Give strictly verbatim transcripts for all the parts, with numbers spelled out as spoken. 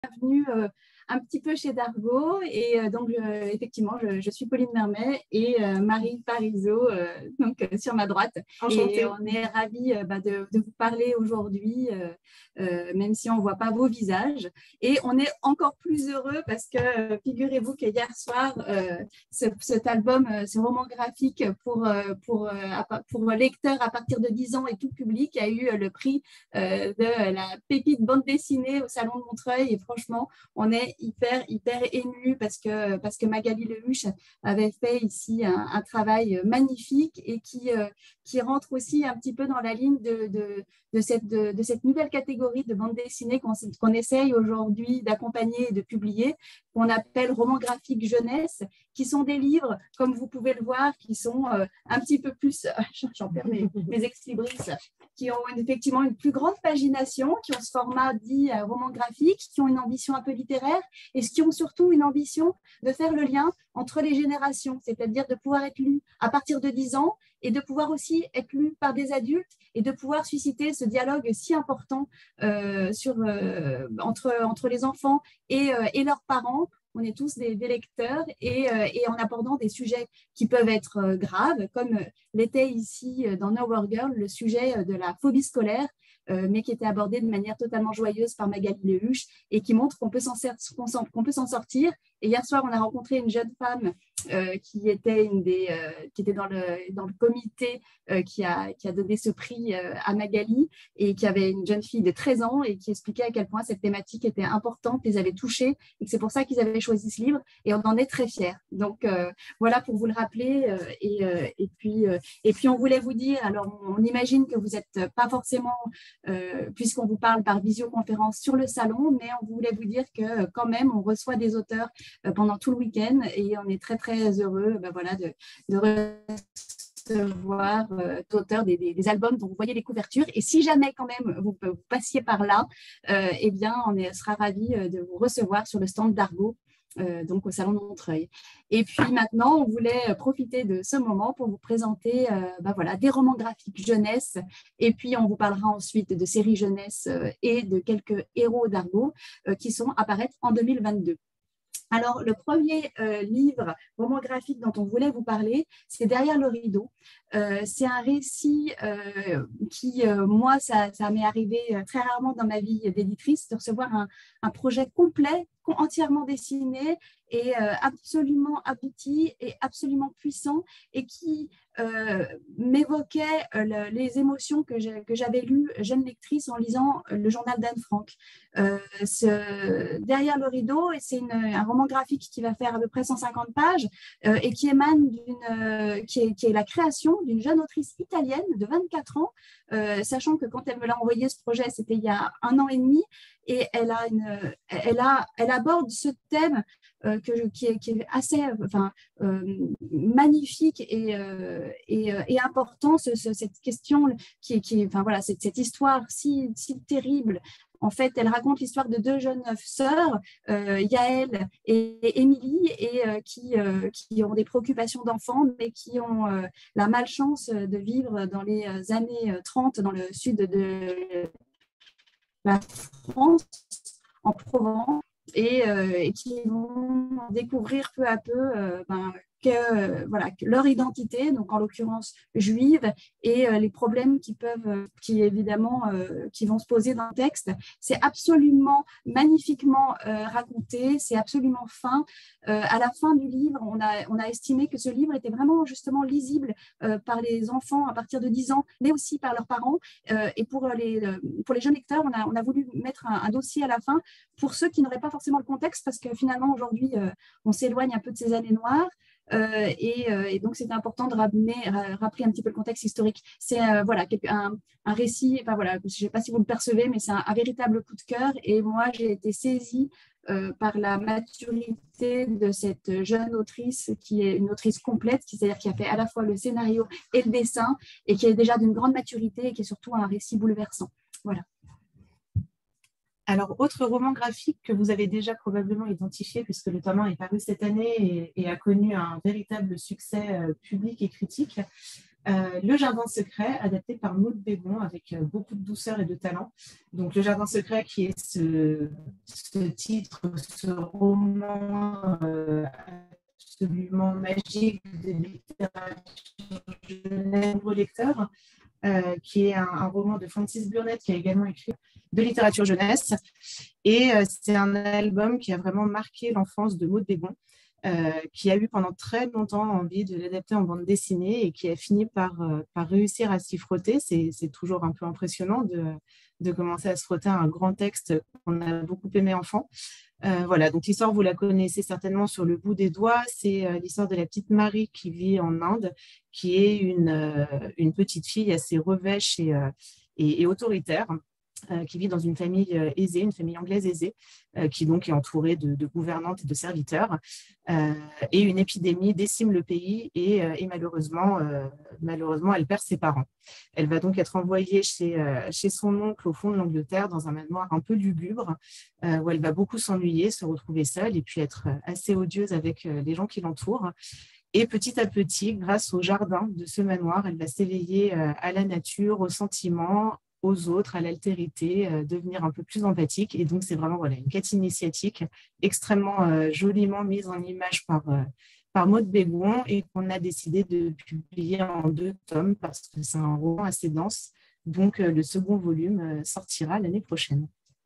Bienvenue euh, un petit peu chez Dargaud et euh, donc euh, effectivement je, je suis Pauline Mermet et euh, Marie Parizeau euh, donc euh, sur ma droite. Enchantée. Et on est ravis euh, bah, de, de vous parler aujourd'hui euh, euh, même si on ne voit pas vos visages, et on est encore plus heureux parce que euh, figurez-vous que hier soir euh, ce, cet album, euh, ce roman graphique pour, euh, pour, euh, pour lecteurs à partir de dix ans et tout public a eu euh, le prix euh, de la pépite bande dessinée au Salon de Montreuil. Et franchement, on est hyper, hyper émus parce que, parce que Magali Lehuche avait fait ici un, un travail magnifique et qui, euh, qui rentre aussi un petit peu dans la ligne de, de, de, cette, de, de cette nouvelle catégorie de bande dessinée qu'on qu'on essaye aujourd'hui d'accompagner et de publier, qu'on appelle romans graphiques jeunesse, qui sont des livres, comme vous pouvez le voir, qui sont euh, un petit peu plus, j'en perds mes, mes ex-libris, qui ont effectivement une plus grande pagination, qui ont ce format dit euh, roman graphique, qui ont une ambition un peu littéraire et qui ont surtout une ambition de faire le lien entre les générations, c'est-à-dire de pouvoir être lu à partir de dix ans et de pouvoir aussi être lu par des adultes et de pouvoir susciter ce dialogue si important euh, sur, euh, entre, entre les enfants et, euh, et leurs parents. On est tous des, des lecteurs et, euh, et en abordant des sujets qui peuvent être euh, graves, comme l'était ici euh, dans Nowhere Girl, le sujet euh, de la phobie scolaire, euh, mais qui était abordé de manière totalement joyeuse par Magali Lehuche et qui montre qu'on peut s'en qu'on peut s'en sortir. Et hier soir, on a rencontré une jeune femme euh, qui était, une des, euh, qui était dans, le, dans le comité euh, qui, a, qui a donné ce prix euh, à Magali, et qui avait une jeune fille de treize ans et qui expliquait à quel point cette thématique était importante, les avait touchés et que c'est pour ça qu'ils avaient choisi ce livre, et on en est très fiers. Donc euh, voilà pour vous le rappeler euh, et, euh, et, puis, euh, et puis on voulait vous dire, alors on, on imagine que vous n'êtes pas forcément, euh, puisqu'on vous parle par visioconférence sur le salon, mais on voulait vous dire que quand même on reçoit des auteurs euh, pendant tout le week-end et on est très très heureux ben voilà, de, de recevoir euh, d'auteurs des, des, des albums dont vous voyez les couvertures. Et si jamais quand même vous, vous passiez par là, euh, eh bien on est, sera ravis de vous recevoir sur le stand d'Argaud, euh, donc au Salon de Montreuil. Et puis maintenant, on voulait profiter de ce moment pour vous présenter euh, ben voilà, des romans graphiques jeunesse, et puis on vous parlera ensuite de séries jeunesse euh, et de quelques héros d'Argaud euh, qui sont apparaître en deux mille vingt-deux. Alors, le premier euh, livre, roman graphique dont on voulait vous parler, c'est Derrière le rideau. Euh, c'est un récit euh, qui, euh, moi, ça, ça m'est arrivé très rarement dans ma vie d'éditrice, de recevoir un, un projet complet, entièrement dessiné et euh, absolument abouti et absolument puissant, et qui euh, m'évoquait euh, le, les émotions que j'avais lues jeune lectrice en lisant euh, le journal d'Anne Frank. Euh, ce, Derrière le rideau, c'est un roman graphique qui va faire à peu près cent cinquante pages euh, et qui émane d'une, euh, qui, est, qui est la création d'une jeune autrice italienne de vingt-quatre ans, euh, sachant que quand elle me l'a envoyé ce projet, c'était il y a un an et demi, et elle, a une, elle, a, elle aborde ce thème euh, que, qui, est, qui est assez enfin, euh, magnifique et, euh, et, et important, ce, ce, cette question, qui, qui, enfin, voilà, cette, cette histoire si, si terrible. En fait, elle raconte l'histoire de deux jeunes sœurs, euh, Yael et Émilie, et euh, qui, euh, qui ont des préoccupations d'enfants, mais qui ont euh, la malchance de vivre dans les années trente dans le sud de la France, en Provence, et, euh, et qui vont découvrir peu à peu euh, ben, que, euh, voilà, que leur identité, donc en l'occurrence juive, et euh, les problèmes qui peuvent, euh, qui évidemment, euh, qui vont se poser dans le texte. C'est absolument magnifiquement euh, raconté, c'est absolument fin. Euh, à la fin du livre, on a, on a estimé que ce livre était vraiment justement lisible euh, par les enfants à partir de dix ans, mais aussi par leurs parents. Euh, et pour les, pour les jeunes lecteurs, on a, on a voulu mettre un, un dossier à la fin pour ceux qui n'auraient pas forcément le contexte, parce que finalement, aujourd'hui, euh, on s'éloigne un peu de ces années noires. Euh, et, euh, et donc, c'est important de ramener, rappeler un petit peu le contexte historique. C'est euh, voilà, un, un récit, enfin, voilà, je ne sais pas si vous le percevez, mais c'est un, un véritable coup de cœur. Et moi, j'ai été saisie euh, par la maturité de cette jeune autrice, qui est une autrice complète, c'est-à-dire qui a fait à la fois le scénario et le dessin, et qui est déjà d'une grande maturité, et qui est surtout un récit bouleversant. Voilà. Alors, autre roman graphique que vous avez déjà probablement identifié, puisque le tome un est paru cette année et, et a connu un véritable succès euh, public et critique, Euh, Le Jardin secret, adapté par Maud Bégon, avec euh, beaucoup de douceur et de talent. Donc, Le Jardin secret, qui est ce, ce titre, ce roman euh, absolument magique de littérature jeunesse pour lecteurs, euh, qui est un, un roman de Francis Burnett, qui a également écrit de littérature jeunesse. Et euh, c'est un album qui a vraiment marqué l'enfance de Maud Bégon, euh, qui a eu pendant très longtemps envie de l'adapter en bande dessinée et qui a fini par, euh, par réussir à s'y frotter. C'est, c'est toujours un peu impressionnant de, de commencer à se frotter à un grand texte qu'on a beaucoup aimé enfant. Euh, voilà, donc l'histoire, vous la connaissez certainement sur le bout des doigts. C'est euh, l'histoire de la petite Marie qui vit en Inde, qui est une, euh, une petite fille assez revêche et, euh, et, et autoritaire, euh, qui vit dans une famille euh, aisée, une famille anglaise aisée, euh, qui donc est entourée de, de gouvernantes et de serviteurs. Euh, et une épidémie décime le pays et, euh, et malheureusement, euh, malheureusement, elle perd ses parents. Elle va donc être envoyée chez, euh, chez son oncle au fond de l'Angleterre, dans un manoir un peu lugubre, euh, où elle va beaucoup s'ennuyer, se retrouver seule et puis être assez odieuse avec euh, les gens qui l'entourent. Et petit à petit, grâce au jardin de ce manoir, elle va s'éveiller euh, à la nature, aux sentiments, aux autres, à l'altérité, euh, devenir un peu plus empathique. Et donc, c'est vraiment voilà, une quête initiatique extrêmement euh, joliment mise en image par, euh, par Maud Bégon et qu'on a décidé de publier en deux tomes parce que c'est un roman assez dense. Donc, euh, le second volume euh, sortira l'année prochaine.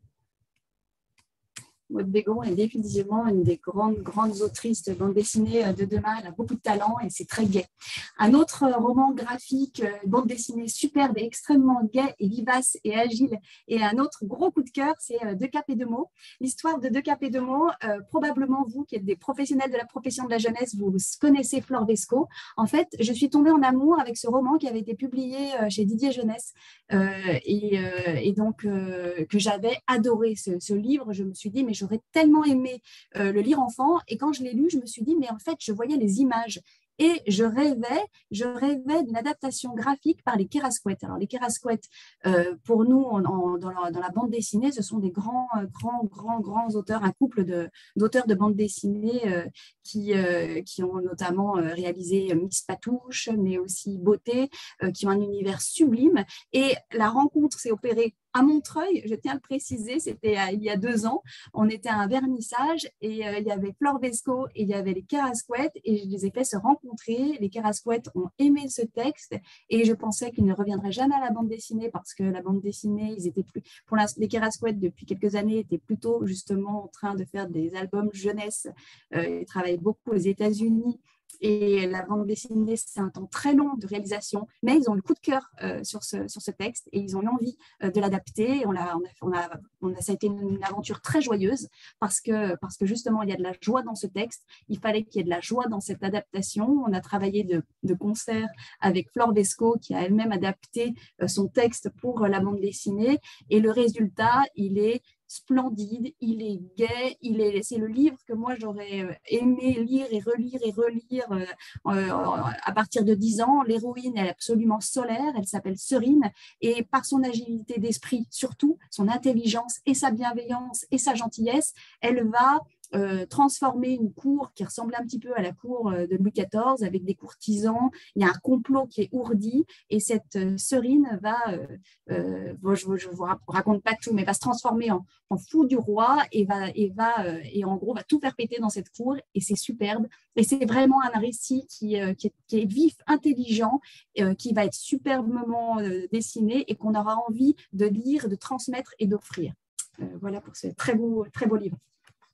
Maud Bégon est définitivement une des grandes, grandes autrices de bande dessinée de demain. Elle a beaucoup de talent et c'est très gai. Un autre roman graphique, bande dessinée superbe et extrêmement gai et vivace et agile, et un autre gros coup de cœur, c'est Deux Cap et Deux Mots. L'histoire de Deux Cap et Deux Mots, euh, probablement vous qui êtes des professionnels de la profession de la jeunesse, vous connaissez Flore Vesco. En fait, je suis tombée en amour avec ce roman qui avait été publié chez Didier Jeunesse euh, et, euh, et donc euh, que j'avais adoré ce, ce livre. Je me suis dit, mais j'aurais tellement aimé euh, le lire enfant. Et quand je l'ai lu, je me suis dit, mais en fait, je voyais les images. Et je rêvais, je rêvais d'une adaptation graphique par les Kerascouët. Alors, les Kerascouët, euh, pour nous, en, en, dans, la, dans la bande dessinée, ce sont des grands, euh, grands, grands, grands auteurs, un couple de, d'auteurs de bande dessinée euh, qui, euh, qui ont notamment euh, réalisé Miss Patouche, mais aussi Beauté, euh, qui ont un univers sublime. Et la rencontre s'est opérée à Montreuil, je tiens à le préciser, c'était il y a deux ans. On était à un vernissage et euh, il y avait Flore Vesco et il y avait les Kerascouët et je les ai fait se rencontrer. Les Kerascouët ont aimé ce texte et je pensais qu'ils ne reviendraient jamais à la bande dessinée parce que la bande dessinée, ils étaient plus, pour la, les Kerascouët depuis quelques années étaient plutôt justement en train de faire des albums jeunesse. Euh, ils travaillent beaucoup aux États-Unis. Et la bande dessinée, c'est un temps très long de réalisation, mais ils ont le coup de cœur euh, sur, ce, sur ce texte et ils ont eu envie euh, de l'adapter. On a, on a, on a, ça a été une, une aventure très joyeuse parce que, parce que justement, il y a de la joie dans ce texte. Il fallait qu'il y ait de la joie dans cette adaptation. On a travaillé de, de concert avec Flore Vesco qui a elle-même adapté euh, son texte pour euh, la bande dessinée et le résultat, il est splendide, il est gai, il est, c'est le livre que moi j'aurais aimé lire et relire et relire euh, euh, à partir de dix ans. L'héroïne, elle est absolument solaire, elle s'appelle Serine et par son agilité d'esprit, surtout son intelligence et sa bienveillance et sa gentillesse, elle va Euh, transformer une cour qui ressemble un petit peu à la cour euh, de Louis quatorze avec des courtisans, il y a un complot qui est ourdi et cette euh, Serine va, euh, euh, bon, je ne vous raconte pas tout, mais va se transformer en, en fou du roi et, va, et, va, euh, et en gros va tout faire péter dans cette cour et c'est superbe et c'est vraiment un récit qui, euh, qui, est, qui est vif, intelligent, euh, qui va être superbement euh, dessiné et qu'on aura envie de lire, de transmettre et d'offrir. Euh, voilà pour ce très beau, très beau livre.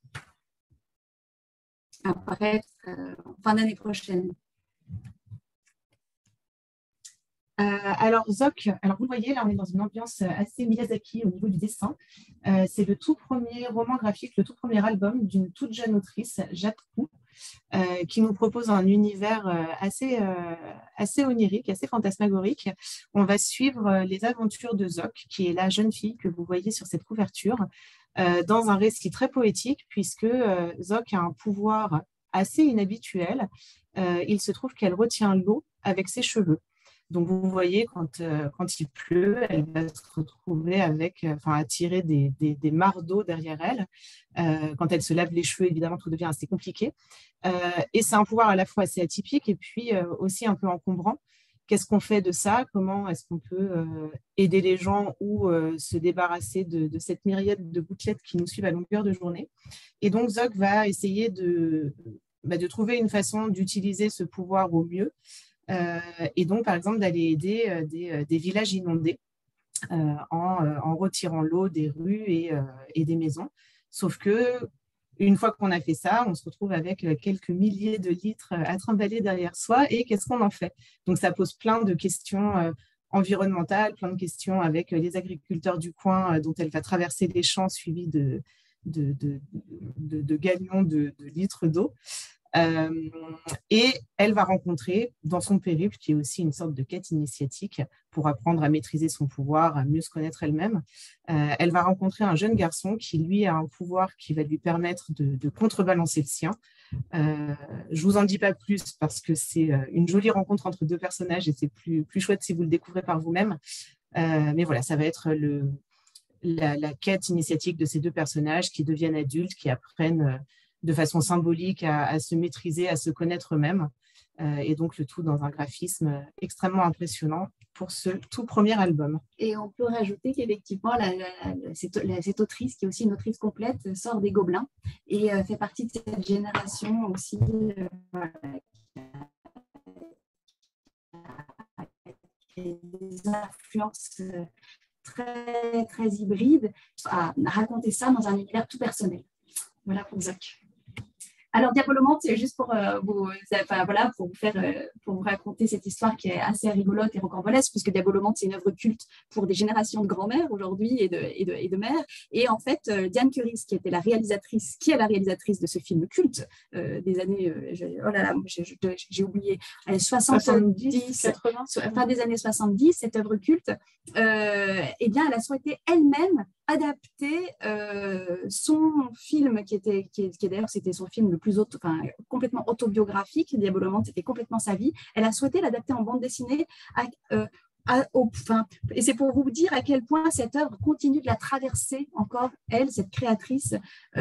Apparaître euh, en fin d'année prochaine. Euh, alors, Zoc, alors vous le voyez, là, on est dans une ambiance assez Miyazaki au niveau du dessin. Euh, c'est le tout premier roman graphique, le tout premier album d'une toute jeune autrice, Jacques Roux, euh, qui nous propose un univers euh, assez, euh, assez onirique, assez fantasmagorique. On va suivre les aventures de Zoc, qui est la jeune fille que vous voyez sur cette couverture, euh, dans un récit très poétique, puisque euh, Zoc a un pouvoir assez inhabituel. Euh, il se trouve qu'elle retient l'eau avec ses cheveux. Donc, vous voyez, quand, euh, quand il pleut, elle va se retrouver avec, euh, enfin, à tirer des, des, des mares d'eau derrière elle. Euh, quand elle se lave les cheveux, évidemment, tout devient assez compliqué. Euh, et c'est un pouvoir à la fois assez atypique et puis euh, aussi un peu encombrant, qu'est-ce qu'on fait de ça? Comment est-ce qu'on peut euh, aider les gens ou euh, se débarrasser de, de cette myriade de gouttelettes qui nous suivent à longueur de journée? Et donc, Zog va essayer de, bah, de trouver une façon d'utiliser ce pouvoir au mieux. Euh, et donc, par exemple, d'aller aider euh, des, euh, des villages inondés euh, en, euh, en retirant l'eau des rues et, euh, et des maisons. Sauf que une fois qu'on a fait ça, on se retrouve avec quelques milliers de litres à trimballer derrière soi. Et qu'est-ce qu'on en fait? Donc, ça pose plein de questions euh, environnementales, plein de questions avec les agriculteurs du coin euh, dont elle va traverser les champs suivis de, de, de, de, de galions de, de litres d'eau. Euh, et elle va rencontrer dans son périple, qui est aussi une sorte de quête initiatique pour apprendre à maîtriser son pouvoir, à mieux se connaître elle-même, euh, elle va rencontrer un jeune garçon qui, lui, a un pouvoir qui va lui permettre de, de contrebalancer le sien. Euh, je ne vous en dis pas plus parce que c'est une jolie rencontre entre deux personnages et c'est plus, plus chouette si vous le découvrez par vous-même. Euh, mais voilà, ça va être le, la, la quête initiatique de ces deux personnages qui deviennent adultes, qui apprennent euh, de façon symbolique à, à se maîtriser, à se connaître eux-mêmes. Euh, et donc, le tout dans un graphisme extrêmement impressionnant pour ce tout premier album. Et on peut rajouter qu'effectivement, la, la, la, cette, la, cette autrice, qui est aussi une autrice complète, sort des Gobelins et euh, fait partie de cette génération aussi euh, voilà, des influences euh, très, très hybrides, à raconter ça dans un univers tout personnel. Voilà pour Zoc. Alors, Diabolomante, c'est juste pour, euh, vous, enfin, voilà, pour, vous faire, euh, pour vous raconter cette histoire qui est assez rigolote et rocambolesque, puisque Diabolomante, c'est une œuvre culte pour des générations de grands-mères aujourd'hui et de, et, de, et de mères. Et en fait, euh, Diane Curis, qui était la réalisatrice, qui est la réalisatrice de ce film culte euh, des années, euh, oh là là, j'ai oublié, soixante-dix, quatre-vingts, fin des années soixante-dix, cette œuvre culte, euh, eh bien, elle a souhaité elle-même adapter euh, son film, qui était, qui, qui d'ailleurs, c'était son film le plus auto, enfin, complètement autobiographique, Diabolomante, c'était complètement sa vie. Elle a souhaité l'adapter en bande dessinée à, euh, à, au, enfin, et c'est pour vous dire à quel point cette œuvre continue de la traverser encore, elle, cette créatrice,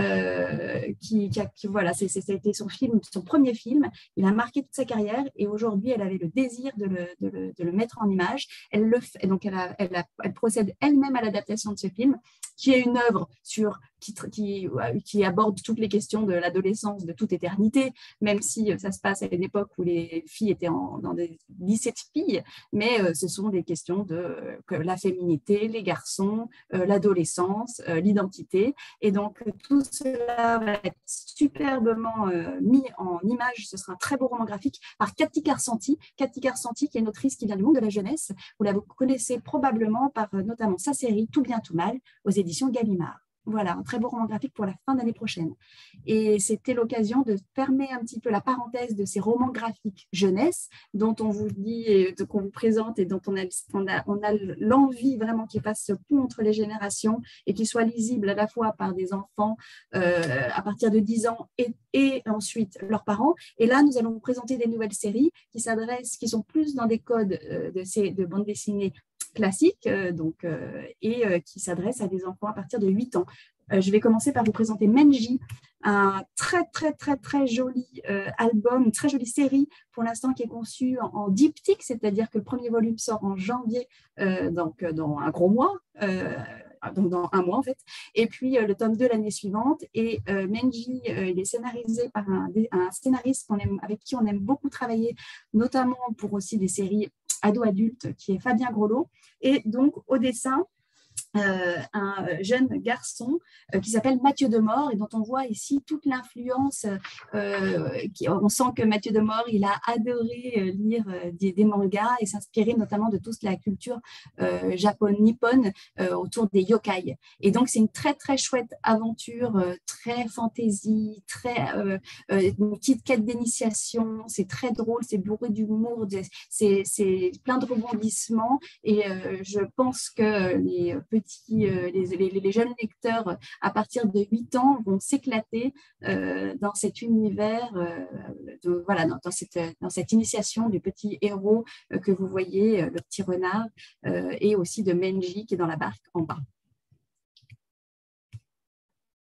euh, qui, qui, a, qui voilà, c'est, c'est, ça a été son film, son premier film, il a marqué toute sa carrière et aujourd'hui, elle avait le désir de le, de le, de le mettre en image. Elle le fait, donc elle, a, elle, a, elle procède elle-même à l'adaptation de ce film, qui est une œuvre sur, qui, qui, qui aborde toutes les questions de l'adolescence de toute éternité, même si ça se passe à une époque où les filles étaient en, dans des lycées de filles, mais euh, ce sont des questions de euh, que la féminité, les garçons, euh, l'adolescence, euh, l'identité. Et donc, tout cela va être superbement euh, mis en image. Ce sera un très beau roman graphique par Cathy Carsanti. Cathy Carsanti, qui est une autrice qui vient du monde de la jeunesse. Vous la connaissez probablement par euh, notamment sa série Tout bien, tout mal aux éditions Gallimard. Voilà, un très beau roman graphique pour la fin d'année prochaine. Et c'était l'occasion de fermer un petit peu la parenthèse de ces romans graphiques jeunesse dont on vous dit, et qu'on vous présente et dont on a, on a, on a l'envie vraiment qu'ils fassent ce pont entre les générations et qu'ils soient lisibles à la fois par des enfants euh, à partir de dix ans et, et ensuite leurs parents. Et là, nous allons vous présenter des nouvelles séries qui s'adressent, qui sont plus dans des codes euh, de, ces, de bande dessinée classique euh, donc, euh, et euh, qui s'adresse à des enfants à partir de huit ans. Euh, je vais commencer par vous présenter Menji, un très très très très joli euh, album, une très jolie série pour l'instant qui est conçue en, en diptyque, c'est-à-dire que le premier volume sort en janvier, euh, donc dans un gros mois, euh, donc dans un mois en fait, et puis euh, le tome deux l'année suivante. Et euh, Menji, euh, il est scénarisé par un, un scénariste qu'on aime, avec qui on aime beaucoup travailler, notamment pour aussi des séries ado-adulte, qui est Fabien Groslo, et donc au dessin, euh, un jeune garçon euh, qui s'appelle Mathieu Demort et dont on voit ici toute l'influence. Euh, qui, on sent que Mathieu Demort, il a adoré euh, lire euh, des, des mangas et s'inspirer notamment de toute la culture euh, japon-nippone euh, autour des yokai. Et donc, c'est une très, très chouette aventure, euh, très fantaisie, très, euh, euh, une petite quête d'initiation. C'est très drôle, c'est bourré d'humour, c'est, c'est plein de rebondissements. Et euh, je pense que les petits, euh, les, les, les jeunes lecteurs à partir de huit ans vont s'éclater euh, dans cet univers, euh, de, voilà, dans, dans, cette, dans cette initiation du petit héros euh, que vous voyez, euh, le petit renard, euh, et aussi de Menji qui est dans la barque en bas.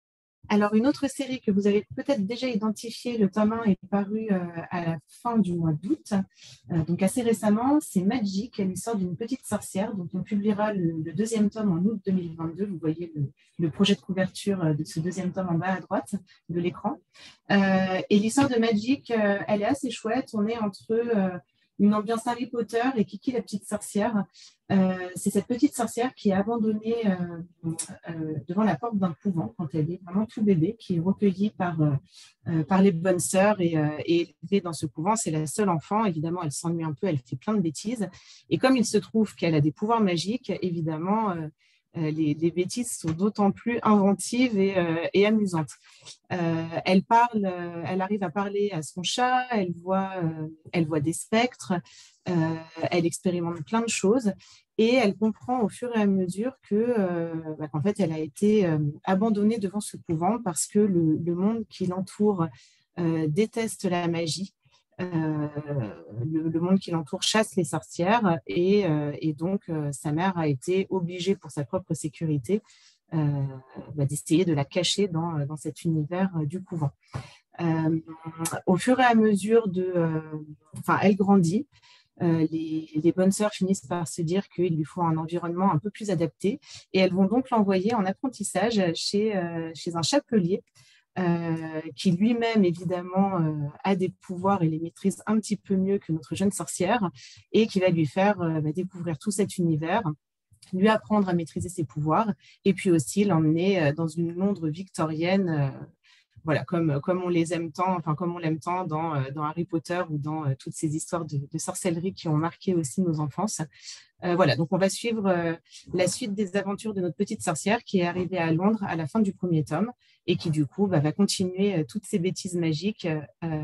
Alors, une autre série que vous avez peut-être déjà identifiée, le tome un est paru euh, à la fin du mois d'août, euh, donc assez récemment, c'est Magic, l'histoire d'une petite sorcière, dont on publiera le, le deuxième tome en août deux mille vingt-deux. Vous voyez le, le projet de couverture de ce deuxième tome en bas à droite de l'écran. Euh, et l'histoire de Magic, euh, elle est assez chouette. On est entre euh, une ambiance Harry Potter et Kiki la petite sorcière. Euh, c'est cette petite sorcière qui est abandonnée euh, euh, devant la porte d'un couvent quand elle est vraiment tout bébé, qui est recueillie par, euh, euh, par les bonnes sœurs et, euh, et élevée dans ce couvent. C'est la seule enfant. Évidemment, elle s'ennuie un peu, elle fait plein de bêtises. Et comme il se trouve qu'elle a des pouvoirs magiques, évidemment, euh, les, les bêtises sont d'autant plus inventives et, euh, et amusantes. Euh, elle parle, euh, elle arrive à parler à son chat, elle voit, euh, elle voit des spectres, euh, elle expérimente plein de choses et elle comprend au fur et à mesure que, euh, bah, qu'en fait, elle a été euh, abandonnée devant ce couvent parce que le, le monde qui l'entoure euh, déteste la magie. Euh, le, le monde qui l'entoure chasse les sorcières et, euh, et donc euh, sa mère a été obligée pour sa propre sécurité euh, bah, d'essayer de la cacher dans, dans cet univers euh, du couvent. Euh, au fur et à mesure de... Euh, enfin, elle grandit. Euh, les, les bonnes sœurs finissent par se dire qu'il lui faut un environnement un peu plus adapté et elles vont donc l'envoyer en apprentissage chez, euh, chez un chapelier euh, qui lui-même, évidemment, euh, a des pouvoirs et les maîtrise un petit peu mieux que notre jeune sorcière et qui va lui faire euh, bah, découvrir tout cet univers, lui apprendre à maîtriser ses pouvoirs et puis aussi l'emmener dans une Londres victorienne, euh, voilà, comme, comme on les aime tant, enfin comme on l'aime tant dans, dans Harry Potter ou dans euh, toutes ces histoires de, de sorcellerie qui ont marqué aussi nos enfances. Euh, voilà, donc on va suivre euh, la suite des aventures de notre petite sorcière qui est arrivée à Londres à la fin du premier tome et qui du coup bah, va continuer euh, toutes ces bêtises magiques euh,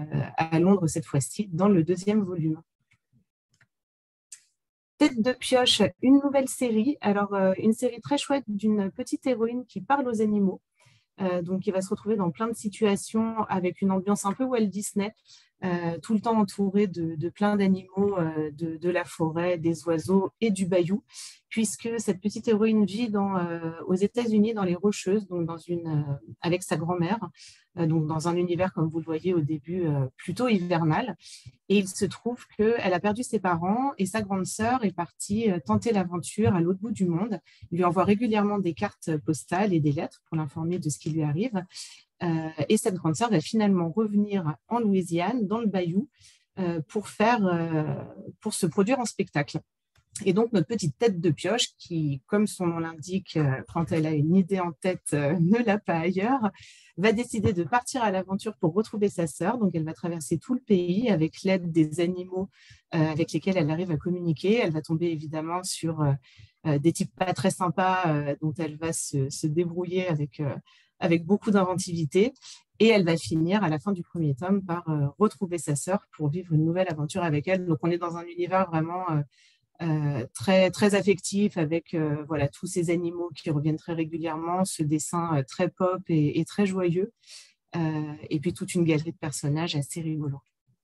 à Londres cette fois-ci dans le deuxième volume. Tête de pioche, une nouvelle série. Alors, euh, une série très chouette d'une petite héroïne qui parle aux animaux. Euh, donc, qui va se retrouver dans plein de situations avec une ambiance un peu Walt Disney, euh, tout le temps entourée de, de plein d'animaux, euh, de, de la forêt, des oiseaux et du bayou, puisque cette petite héroïne vit dans, euh, aux États-Unis, dans les Rocheuses, donc dans une, euh, avec sa grand-mère, euh, donc dans un univers, comme vous le voyez au début, euh, plutôt hivernal. Et il se trouve qu'elle a perdu ses parents et sa grande sœur est partie tenter l'aventure à l'autre bout du monde. Il lui envoie régulièrement des cartes postales et des lettres pour l'informer de ce qui lui arrive. Euh, et cette grande sœur va finalement revenir en Louisiane, dans le bayou, euh, pour, faire, euh, pour se produire en spectacle. Et donc, notre petite tête de pioche, qui, comme son nom l'indique, euh, quand elle a une idée en tête, euh, ne l'a pas ailleurs, va décider de partir à l'aventure pour retrouver sa sœur. Donc, elle va traverser tout le pays avec l'aide des animaux euh, avec lesquels elle arrive à communiquer. Elle va tomber évidemment sur euh, euh, des types pas très sympas euh, dont elle va se, se débrouiller avec, euh, avec beaucoup d'inventivité. Et elle va finir à la fin du premier tome par euh, retrouver sa sœur pour vivre une nouvelle aventure avec elle. Donc, on est dans un univers vraiment... Euh, Euh, très, très affectif avec euh, voilà, tous ces animaux qui reviennent très régulièrement, ce dessin euh, très pop et, et très joyeux, euh, et puis toute une galerie de personnages assez rigolos.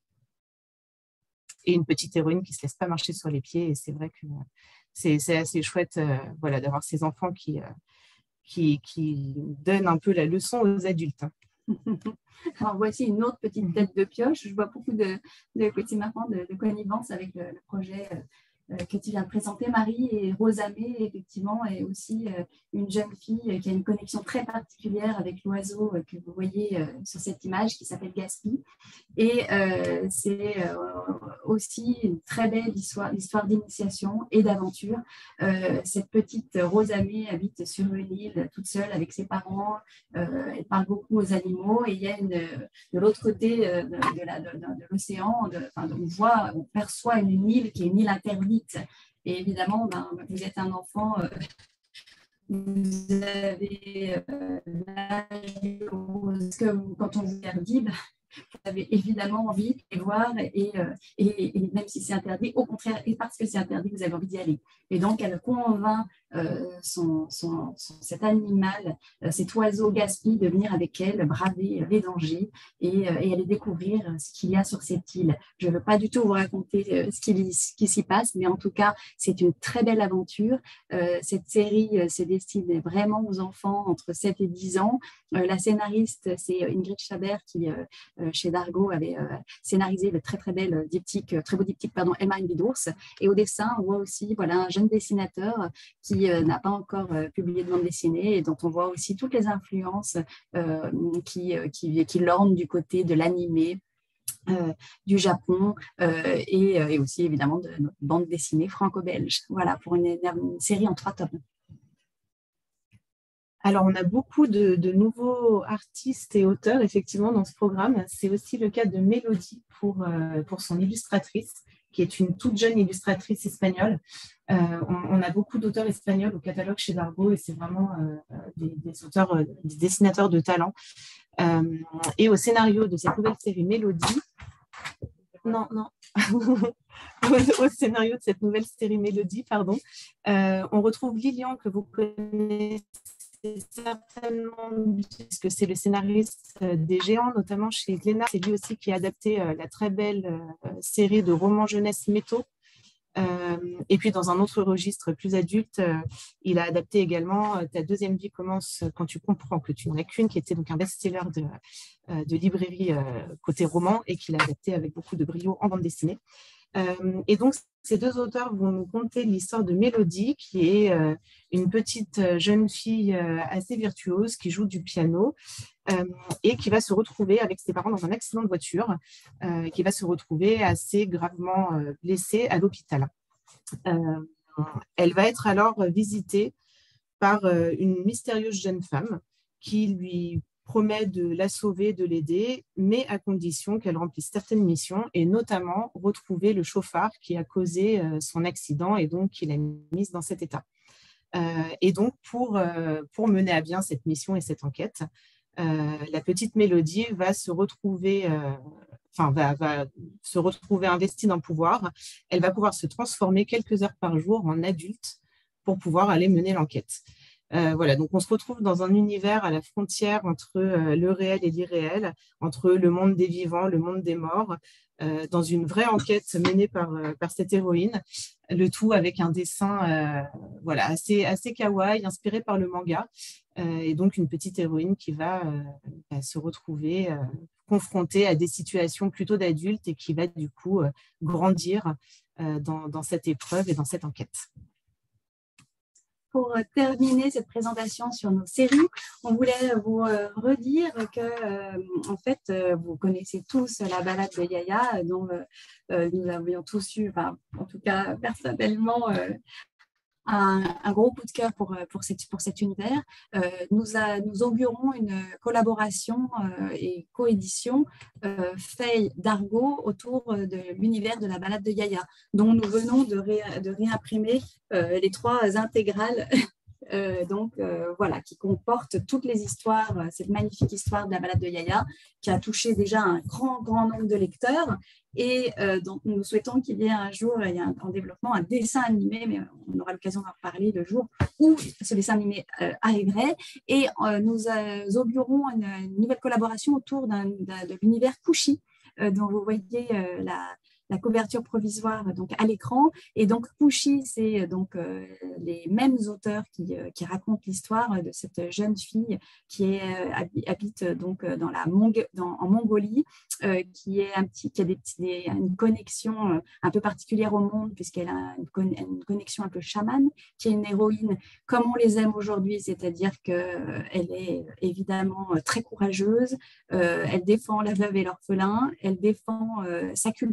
Et une petite héroïne qui ne se laisse pas marcher sur les pieds, et c'est vrai que c'est, c'est assez chouette euh, voilà, d'avoir ces enfants qui, euh, qui, qui donnent un peu la leçon aux adultes. Alors voici une autre petite tête de pioche. Je vois beaucoup de, de petits marquants de, de connivence avec le, le projet euh, que tu viens de présenter, Marie. Et Rosamé, effectivement, est aussi euh, une jeune fille qui a une connexion très particulière avec l'oiseau euh, que vous voyez euh, sur cette image qui s'appelle Gaspi. Et euh, c'est euh, aussi une très belle histoire, histoire d'initiation et d'aventure. Euh, cette petite Rosamé habite sur une île toute seule avec ses parents. Euh, elle parle beaucoup aux animaux et il y a une, de l'autre côté de, de, la, de, de l'océan, enfin, on voit, on perçoit une île qui est une île interdite. Et évidemment, ben, vous êtes un enfant, euh, vous avez euh, l'âge que quand on vous dit vous avez évidemment envie de les voir et, euh, et, et même si c'est interdit, au contraire, et parce que c'est interdit, vous avez envie d'y aller. Et donc, elle convainc euh, son, son, son, cet animal, euh, cet oiseau Gaspi, de venir avec elle braver les dangers et, euh, et aller découvrir ce qu'il y a sur cette île. Je ne veux pas du tout vous raconter euh, ce qui, ce qui s'y passe, mais en tout cas, c'est une très belle aventure. Euh, cette série euh, se destine vraiment aux enfants entre sept et dix ans. Euh, la scénariste, c'est Ingrid Chabert qui, euh, chez Dargaud, avait euh, scénarisé le très très bel diptyque, très beau diptyque, pardon, Elmarine Bidours. Et au dessin, on voit aussi voilà, un jeune dessinateur qui euh, n'a pas encore euh, publié de bande dessinée et dont on voit aussi toutes les influences euh, qui, qui, qui l'ornent du côté de l'animé, Euh, du Japon euh, et, et aussi évidemment de notre bande dessinée franco-belge. Voilà, pour une, une série en trois tomes. Alors, on a beaucoup de, de nouveaux artistes et auteurs, effectivement, dans ce programme. C'est aussi le cas de Mélodie pour, euh, pour son illustratrice, qui est une toute jeune illustratrice espagnole. Euh, on, on a beaucoup d'auteurs espagnols au catalogue chez Dargaud et c'est vraiment euh, des, des auteurs, euh, des dessinateurs de talent. Euh, et au scénario de cette nouvelle série Mélodie, non, non. au scénario de cette nouvelle série Mélodie, pardon, euh, on retrouve Lilian, que vous connaissez certainement, puisque c'est le scénariste des Géants, notamment chez Glénat. C'est lui aussi qui a adapté euh, la très belle euh, série de romans jeunesse Métaux. Euh, et puis, dans un autre registre plus adulte, euh, il a adapté également euh, Ta deuxième vie commence quand tu comprends que tu n'en as qu'une, qui était donc un best-seller de, euh, de librairie euh, côté roman et qu'il a adapté avec beaucoup de brio en bande dessinée. Euh, et donc, ces deux auteurs vont nous conter l'histoire de Mélodie, qui est euh, une petite jeune fille euh, assez virtuose qui joue du piano euh, et qui va se retrouver avec ses parents dans un accident de voiture, euh, qui va se retrouver assez gravement euh, blessée à l'hôpital. Euh, elle va être alors visitée par euh, une mystérieuse jeune femme qui lui promet de la sauver, de l'aider, mais à condition qu'elle remplisse certaines missions et notamment retrouver le chauffard qui a causé euh, son accident et donc qui l'a mise dans cet état. Euh, et donc, pour, euh, pour mener à bien cette mission et cette enquête, euh, la petite Mélodie va se retrouver, euh, enfin, va, va se retrouver investie d'un pouvoir. Elle va pouvoir se transformer quelques heures par jour en adulte pour pouvoir aller mener l'enquête. Euh, voilà, donc on se retrouve dans un univers à la frontière entre euh, le réel et l'irréel, entre le monde des vivants, le monde des morts, euh, dans une vraie enquête menée par, euh, par cette héroïne, le tout avec un dessin euh, voilà, assez, assez kawaii, inspiré par le manga, euh, et donc une petite héroïne qui va, euh, va se retrouver euh, confrontée à des situations plutôt d'adultes et qui va du coup euh, grandir euh, dans, dans cette épreuve et dans cette enquête. Pour terminer cette présentation sur nos séries, on voulait vous redire que, euh, en fait, euh, vous connaissez tous la balade de Yaya, dont euh, nous avions tous eu, enfin, en tout cas personnellement, euh, Un, un gros coup de cœur pour, pour, cette, pour cet univers. Euh, nous, a, nous augurons une collaboration euh, et coédition euh, Faye Dargaud autour de l'univers de la balade de Yaya, dont nous venons de, ré, de réimprimer euh, les trois intégrales. Euh, donc euh, voilà, qui comporte toutes les histoires, euh, cette magnifique histoire de la balade de Yaya, qui a touché déjà un grand, grand nombre de lecteurs. Et euh, donc, nous souhaitons qu'il y ait un jour, il y a un, en développement, un dessin animé, mais on aura l'occasion d'en reparler le jour où ce dessin animé euh, arriverait. Et euh, nous euh, augurons une, une nouvelle collaboration autour d'un, d'un, de l'univers Kushi, euh, dont vous voyez euh, la, la couverture provisoire donc, à l'écran. Et donc, Kushi, c'est donc euh, les mêmes auteurs qui, euh, qui racontent l'histoire de cette jeune fille qui est, euh, habite donc, dans la Mong- dans, en Mongolie, euh, qui, est un petit, qui a des petits, des, une connexion euh, un peu particulière au monde, puisqu'elle a une, con- une connexion un peu chamane, qui est une héroïne comme on les aime aujourd'hui, c'est-à-dire qu'elle euh, est évidemment euh, très courageuse, euh, elle défend la veuve et l'orphelin, elle défend euh, sa culture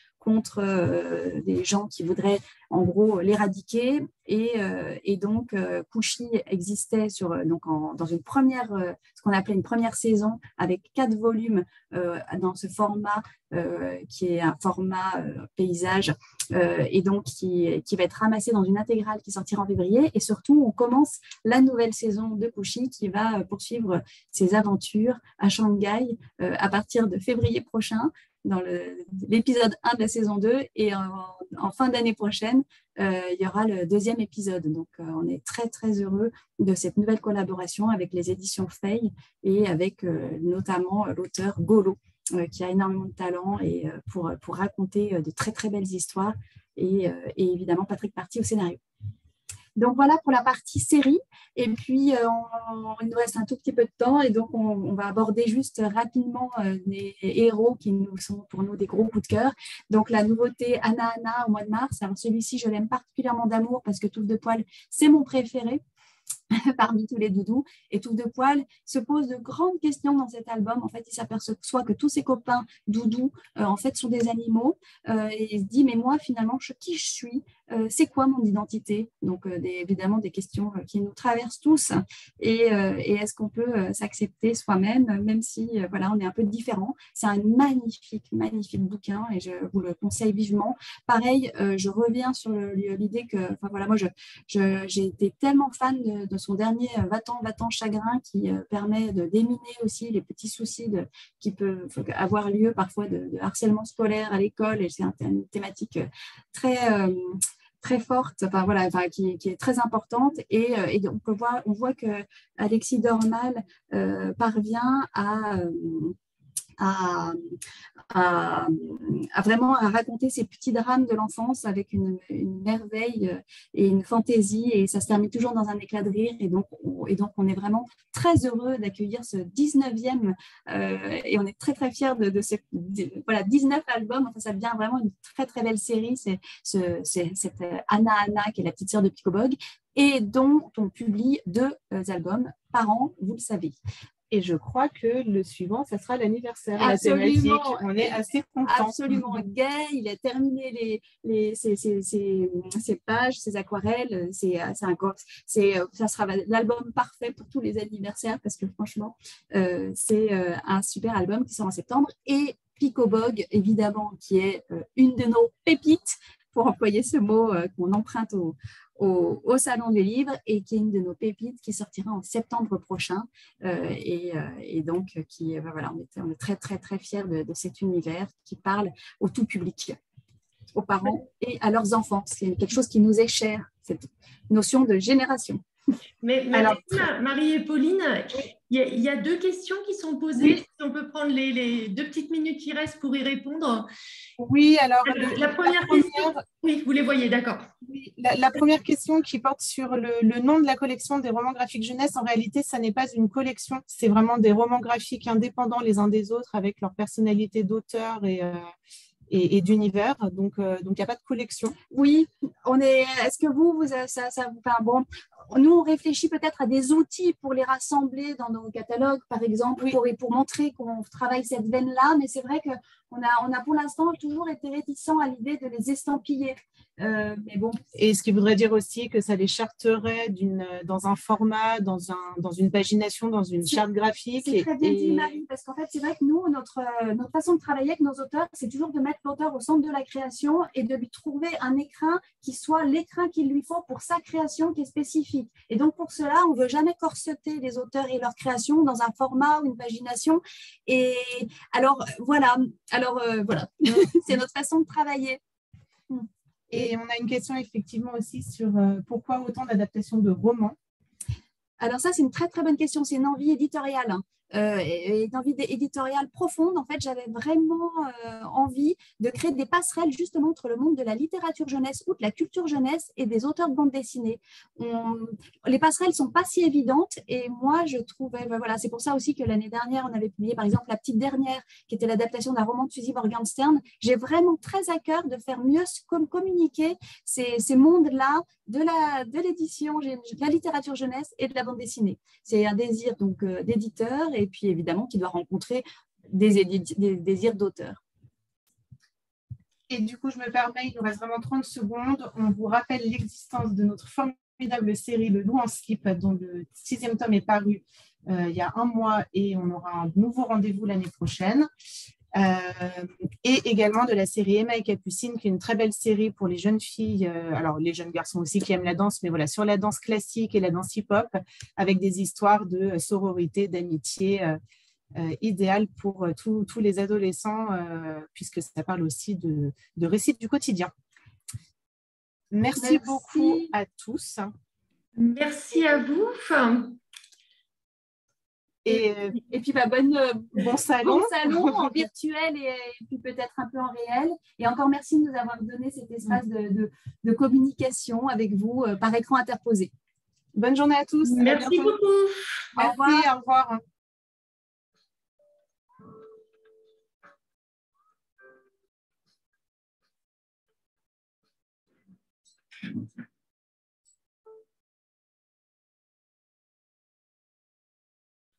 contre euh, des gens qui voudraient en gros l'éradiquer. Et, euh, et donc, euh, Kushi existait sur, donc en, dans une première, euh, ce qu'on appelait une première saison, avec quatre volumes euh, dans ce format euh, qui est un format euh, paysage, euh, et donc qui, qui va être ramassé dans une intégrale qui sortira en février. Et surtout, on commence la nouvelle saison de Kushi qui va poursuivre ses aventures à Shanghai euh, à partir de février prochain, dans l'épisode un de la saison deux, et en, en fin d'année prochaine, euh, il y aura le deuxième épisode. Donc, euh, on est très, très heureux de cette nouvelle collaboration avec les éditions Fay et avec euh, notamment euh, l'auteur Golo, euh, qui a énormément de talent et, euh, pour, pour raconter euh, de très, très belles histoires, et, euh, et évidemment Patrick Party au scénario. Donc voilà pour la partie série. Et puis, euh, on, il nous reste un tout petit peu de temps, et donc on, on va aborder juste rapidement euh, les héros qui nous sont pour nous des gros coups de cœur. Donc la nouveauté Anna Anna au mois de mars. Alors celui-ci, je l'aime particulièrement d'amour parce que Touffe de Poil, c'est mon préféré parmi tous les doudous. Et Touffe de Poil se pose de grandes questions dans cet album. En fait, il s'aperçoit que tous ses copains doudous, euh, en fait, sont des animaux. Euh, et il se dit, mais moi, finalement, je, qui je suis euh, c'est quoi mon identité? Donc, euh, des, évidemment, des questions euh, qui nous traversent tous. Et, euh, et est-ce qu'on peut euh, s'accepter soi-même, même si euh, voilà, on est un peu différent? C'est un magnifique, magnifique bouquin et je vous le conseille vivement. Pareil, euh, je reviens sur l'idée que, enfin voilà, moi, je, je, j'ai été tellement fan de, de son dernier euh, Va-t'en, va-t'en chagrin, qui euh, permet de déminer aussi les petits soucis de, qui peuvent avoir lieu parfois de, de harcèlement scolaire à l'école. Et c'est un, une thématique très... Euh, très forte, enfin, voilà, enfin, qui, qui est très importante. Et, euh, et donc, on voit, on voit que Alexis Dormal euh, parvient à, euh, à, à, à vraiment à raconter ces petits drames de l'enfance avec une, une merveille et une fantaisie, et ça se termine toujours dans un éclat de rire. Et donc, on, et donc on est vraiment très heureux d'accueillir ce dix-neuvième euh, et on est très très fiers de, de ce de, voilà, dix-neuf albums. Enfin, ça devient vraiment une très très belle série. C'est ce, cette Anna Anna qui est la petite sœur de Pico Bog, et dont on publie deux euh, albums par an, vous le savez. Et je crois que le suivant, ça sera l'anniversaire, la thématique. On est assez contents. Absolument gai. Il a terminé les, les, ses, ses, ses, ses pages, ses aquarelles. C'est, c'est un, c'est, ça sera l'album parfait pour tous les anniversaires parce que franchement, euh, c'est euh, un super album qui sort en septembre. Et Pico Bog, évidemment, qui est euh, une de nos pépites, pour employer ce mot euh, qu'on emprunte au, Au, au Salon des Livres, et qui est une de nos pépites qui sortira en septembre prochain. Euh, et, euh, et donc, qui, euh, voilà, on est, on est très, très, très fiers de, de cet univers qui parle au tout public, aux parents et à leurs enfants. C'est quelque chose qui nous est cher, cette notion de génération. Mais, mais alors, Marie et Pauline, il y, y a deux questions qui sont posées. Oui. Si on peut prendre les, les deux petites minutes qui restent pour y répondre. Oui, alors la, la première la question. Première, oui, vous les voyez, d'accord. Oui, la, la première question qui porte sur le, le nom de la collection des romans graphiques jeunesse, en réalité, ça n'est pas une collection. C'est vraiment des romans graphiques indépendants les uns des autres, avec leur personnalité d'auteur et euh, et, et d'univers, donc il euh, donc n'y a pas de collection. Oui, on est. Est-ce que vous, vous ça, ça vous fait un bon? Nous, on réfléchit peut-être à des outils pour les rassembler dans nos catalogues, par exemple, oui. pour, pour montrer qu'on travaille cette veine-là, mais c'est vrai qu'on a, on a pour l'instant toujours été réticents à l'idée de les estampiller. Euh, mais bon. Et ce qui voudrait dire aussi que ça les charterait d'une, dans un format, dans, un, dans une pagination, dans une charte graphique. C'est très bien et... dit, Marie, parce qu'en fait, c'est vrai que nous, notre, notre façon de travailler avec nos auteurs, c'est toujours de mettre l'auteur au centre de la création et de lui trouver un écrin qui soit l'écrin qu'il lui faut pour sa création qui est spécifique. Et donc, pour cela, on ne veut jamais corseter les auteurs et leur création dans un format ou une pagination. Et alors, voilà, alors, euh, voilà. C'est notre façon de travailler. Et on a une question effectivement aussi sur euh, pourquoi autant d'adaptations de romans. Alors ça, c'est une très très bonne question. C'est une envie éditoriale, hein. euh, et une envie éditoriale profonde. En fait, j'avais vraiment euh, envie de créer des passerelles justement entre le monde de la littérature jeunesse ou de la culture jeunesse et des auteurs de bande dessinée. On... Les passerelles ne sont pas si évidentes et moi, je trouvais… Ben voilà, c'est pour ça aussi que l'année dernière, on avait publié par exemple La Petite Dernière, qui était l'adaptation d'un roman de Suzy Morgenstern. J'ai vraiment très à cœur de faire mieux comme communiquer ces, ces mondes-là de la, de l'édition, de la littérature jeunesse et de la bande dessinée. C'est un désir donc euh, d'éditeur et puis évidemment qui doit rencontrer des, des, des désirs d'auteur. Et du coup, je me permets, il nous reste vraiment trente secondes. On vous rappelle l'existence de notre formidable série Le Loup en slip, dont le sixième tome est paru euh, il y a un mois et on aura un nouveau rendez-vous l'année prochaine. Euh, et également de la série Emma et Capucine, qui est une très belle série pour les jeunes filles, euh, alors les jeunes garçons aussi qui aiment la danse, mais voilà, sur la danse classique et la danse hip-hop, avec des histoires de sororité, d'amitié, euh, euh, idéales pour euh, tous les adolescents, euh, puisque ça parle aussi de, de récits du quotidien. Merci, Merci beaucoup à tous. Merci à vous. Et, et puis, bah, bonne, bon salon, bon salon en virtuel et, et puis peut-être un peu en réel. Et encore merci de nous avoir donné cet espace de, de, de communication avec vous euh, par écran interposé. Bonne journée à tous. Merci à beaucoup. Merci, au revoir. Au revoir.